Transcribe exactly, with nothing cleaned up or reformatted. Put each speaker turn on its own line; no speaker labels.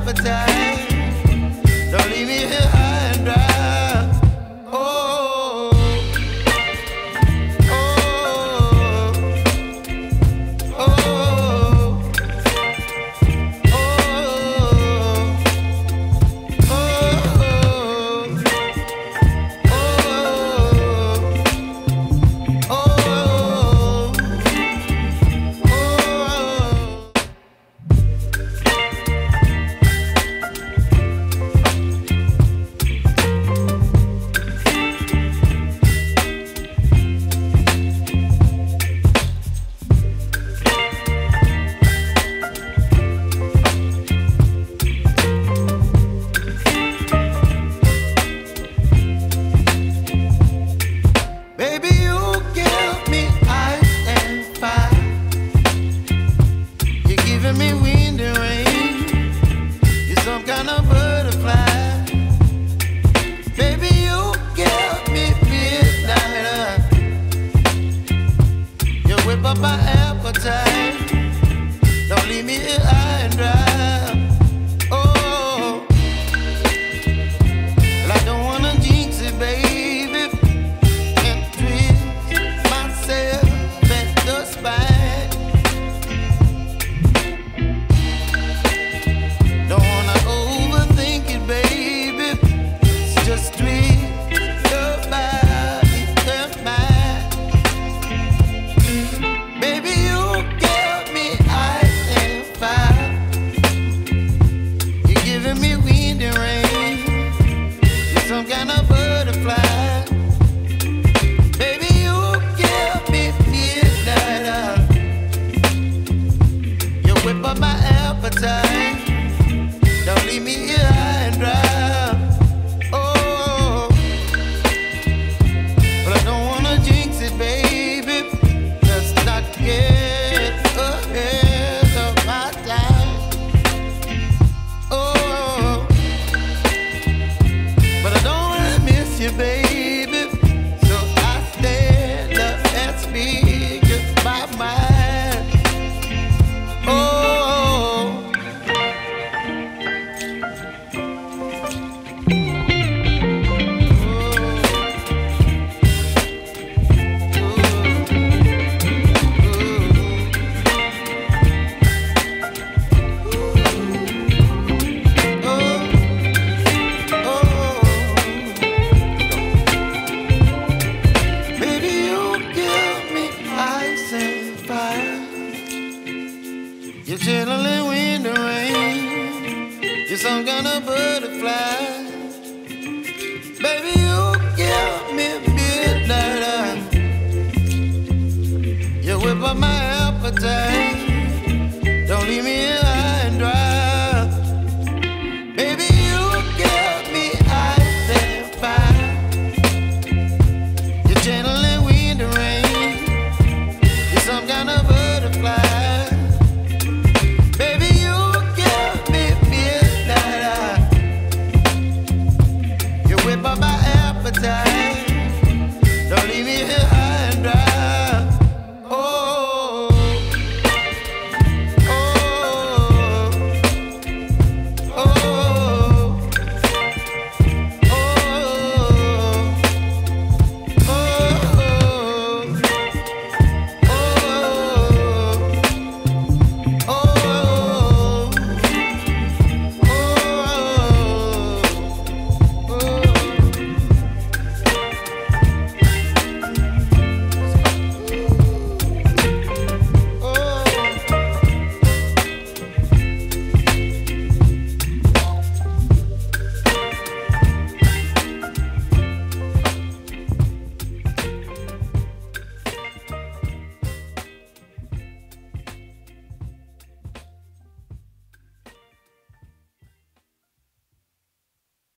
appetite. Don't leave me here high and dry. Oh, oh, oh, oh, oh, baby, you give me ice and fire. You're giving me wind and rain. You're some kind of butterfly. Baby, you give me midnight. You whip up my appetite. Don't leave me here high and dry. Oh, well, I don't wanna jinx it, baby, and twist myself at the spine. Don't wanna overthink it, baby. It's just twist your body and mine. Baby, you give me ice and fire. You're giving me wind and rain. You're some kind of butterfly. Baby, you give me midnight. You whip up my appetite. Don't leave me here high and dry. Oh, but I don't wanna jinx it, baby. Let's not get ahead of my time. Oh, but I don't wanna miss you, baby. So I stand up and speak my mind. Oh, baby, you give me ice and fire. You're chilling wind and rain. You're some kind of butterfly. Baby, you give me midnight. You whip up my appetite.